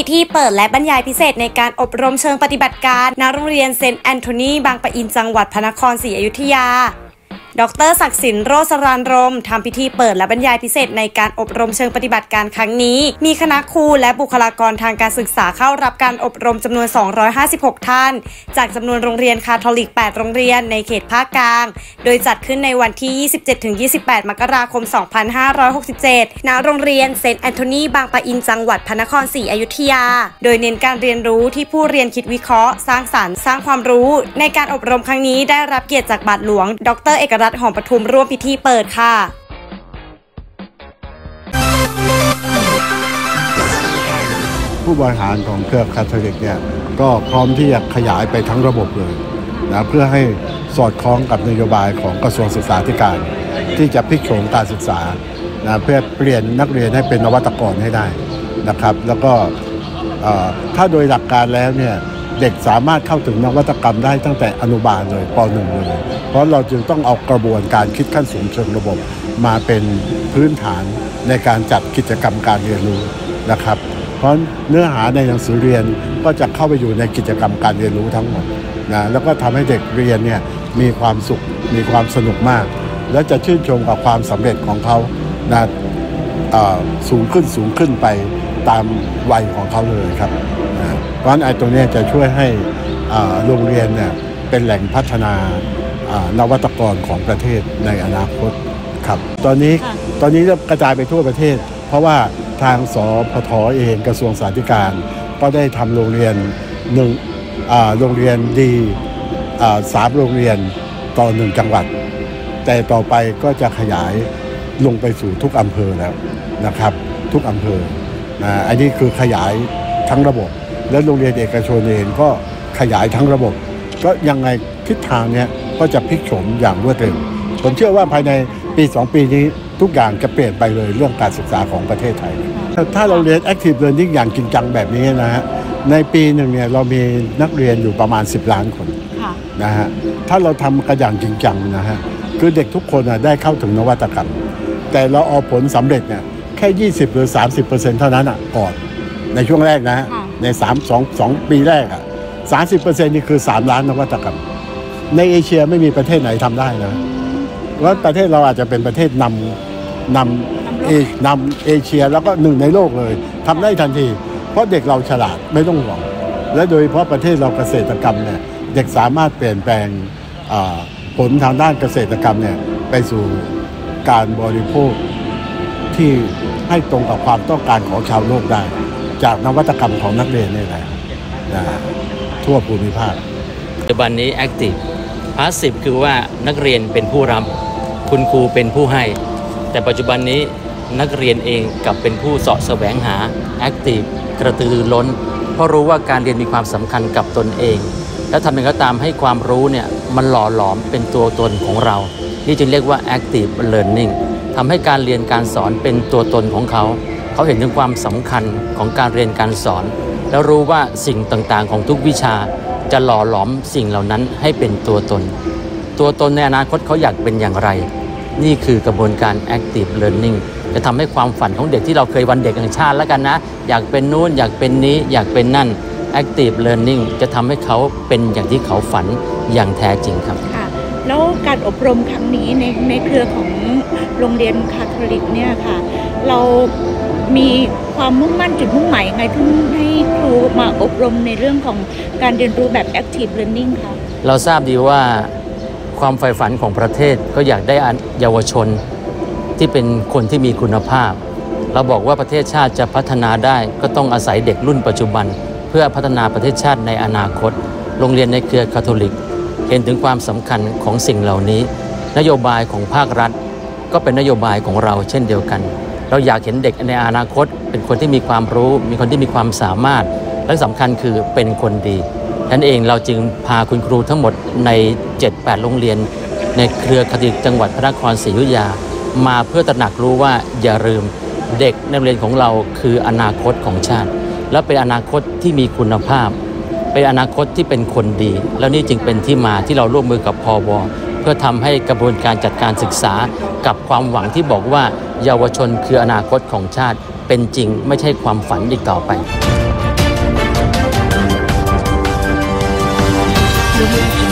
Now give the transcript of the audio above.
พิธีเปิดและบรรยายพิเศษในการอบรมเชิงปฏิบัติการณโรงเรียนเซนต์แอนโทนีบางปะอินจังหวัดพระนครศรีอยุธยาดร.ศักดิ์สิน โรสรานรมทำพิธีเปิดและบรรยายพิเศษในการอบรมเชิงปฏิบัติการครั้งนี้มีคณะครูและบุคลากรทางการศึกษาเข้ารับการอบรมจำนวน256ท่านจากจำนวนโรงเรียนคาทอลิก8โรงเรียนในเขตภาคกลางโดยจัดขึ้นในวันที่ 27-28 มกราคม 2567 ณ โรงเรียนเซนต์แอนโทนีบางปะอินจังหวัดพระนครศรีอยุธยาโดยเน้นการเรียนรู้ที่ผู้เรียนคิดวิเคราะห์สร้างสรรค์สร้างความรู้ในการอบรมครั้งนี้ได้รับเกียรติจากบาทหลวงดร.เอกรัตน์ หอมปทุมร่วมพิธีเปิดค่ะผู้บริหารของเครือคาทอลิกเนี่ยก็พร้อมที่จะขยายไปทั้งระบบเลยนะเพื่อให้สอดคล้องกับนโยบายของกระทรวงศึกษาธิการที่จะพลิกโฉมการศึกษานะเพื่อเปลี่ยนนักเรียนให้เป็นนวัตกรให้ได้นะครับแล้วก็ถ้าโดยหลักการแล้วเนี่ยเด็กสามารถเข้าถึงนวัตกรรมได้ตั้งแต่อนุบาลเลยป .1 เลยเพราะเราจึงต้องเอากระบวนการคิดขั้นสูงเชิงระบบมาเป็นพื้นฐานในการจัดกิจกรรมการเรียนรู้นะครับเพราะเนื้อหาในหนังสือเรียนก็จะเข้าไปอยู่ในกิจกรรมการเรียนรู้ทั้งหมดนะแล้วก็ทำให้เด็กเรียนเนี่ยมีความสุขมีความสนุกมากและจะชื่นชมกับความสำเร็จของเขานะสูงขึ้นไปตามวัยของเขาเลยครับเพราะฉะนั้นตรงนี้จะช่วยให้โรงเรียนเนี่ยเป็นแหล่งพัฒนานวัตกรของประเทศในอนาคตครับตอนนี้กระจายไปทั่วประเทศเพราะว่าทางสพท.เองกระทรวงสาธารณสุขก็ได้ทำโรงเรียนโรงเรียนดี3โรงเรียนต่อ1จังหวัดแต่ต่อไปก็จะขยายลงไปสู่ทุกอำเภอแล้วนะครับทุกอำเภออันนี้คือขยายทั้งระบบและโรงเรียนเอกชนเองก็ขยายทั้งระบบก็ยังไงทิศทางนี้ก็จะพลิกโฉมอย่างรวดเร็วผมเชื่อว่าภายในปี2ปีนี้ทุกอย่างจะเปลี่ยนไปเลยเรื่องการศึกษาของประเทศไทยถ้าเราเรียน Active Learning อย่างจริงจังแบบนี้นะฮะในปีหนึ่งเนี่ยเรามีนักเรียนอยู่ประมาณ10ล้านคนนะฮะถ้าเราทำกันอย่างจริงจังนะฮะคือเด็กทุกคนได้เข้าถึงนวัตกรรมแต่เราเอาผลสำเร็จเนี่ยแค่20 หรือ 30% เท่านั้นก่อนในช่วงแรกนะฮะใน2 ปีแรก30% นี่คือ3ล้านนวัตกรรมในเอเชียไม่มีประเทศไหนทำได้นะว่าประเทศเราอาจจะเป็นประเทศนำเอเชียแล้วก็1ในโลกเลยทำได้ทันทีเพราะเด็กเราฉลาดไม่ต้องห่วงและโดยเฉพาะประเทศเราเกษตรกรรมเนี่ยเด็กสามารถเปลี่ยนแปลงผลทางด้านเกษตรกรรมเนี่ยไปสู่การบริโภคที่ให้ตรงกับความต้องการของชาวโลกได้จากนวัตกรรมของนักเรียนนี่แหละทั่วภูมิภาคปัจจุบันนี้ Active Passive คือว่านักเรียนเป็นผู้รับคุณครูเป็นผู้ให้แต่ปัจจุบันนี้นักเรียนเองกลับเป็นผู้เสาะแสวงหา Active กระตือรือร้นเพราะรู้ว่าการเรียนมีความสำคัญกับตนเองและทำยังไงก็ตามให้ความรู้เนี่ยมันหล่อหลอมเป็นตัวตนของเรานี่จึงเรียกว่า Active Learning ทำให้การเรียนการสอนเป็นตัวตนของเขาเห็นถึงความสำคัญของการเรียนการสอนแล้วรู้ว่าสิ่งต่างๆของทุกวิชาจะหล่อหลอมสิ่งเหล่านั้นให้เป็นตัวตนในอนาคตเขาอยากเป็นอย่างไรนี่คือกระบวนการ Active Learning จะทำให้ความฝันของเด็กที่เราเคยวันเด็กแห่งชาติแล้วกันนะอยากเป็นนู้นอยากเป็นนี้อยากเป็นนั่น Active Learning จะทำให้เขาเป็นอย่างที่เขาฝันอย่างแท้จริงครับแล้วการอบรมครั้งนี้ในเครือของโรงเรียนคาทอลิกเนี่ยค่ะเรามีความมุ่งมั่นจุดมุ่งหมายยังไงที่ให้ครูมาอบรมในเรื่องของการเรียนรู้แบบ Active Learning คะเราทราบดีว่าความใฝ่ฝันของประเทศก็อยากได้เยาวชนที่เป็นคนที่มีคุณภาพเราบอกว่าประเทศชาติจะพัฒนาได้ก็ต้องอาศัยเด็กรุ่นปัจจุบันเพื่อพัฒนาประเทศชาติในอนาคตโรงเรียนในเครือคาทอลิกเห็นถึงความสำคัญของสิ่งเหล่านี้นโยบายของภาครัฐก็เป็นนโยบายของเราเช่นเดียวกันเราอยากเห็นเด็กในอนาคตเป็นคนที่มีความรู้มีคนที่มีความสามารถและสำคัญคือเป็นคนดีนั่นเองเราจึงพาคุณครูทั้งหมดใน 7-8 โรงเรียนในเครือคาทอลิกจังหวัดพระนครศรีอยุธยามาเพื่อตระหนักรู้ว่าอย่าลืมเด็กในโรงเรียนของเราคืออนาคตของชาติและเป็นอนาคตที่มีคุณภาพเป็นอนาคตที่เป็นคนดีแล้วนี่จึงเป็นที่มาที่เราร่วมมือกับพว.เพื่อทำให้กระบวนการจัดการศึกษากับความหวังที่บอกว่าเยาวชนคืออนาคตของชาติเป็นจริงไม่ใช่ความฝันอีกต่อไป Thank you.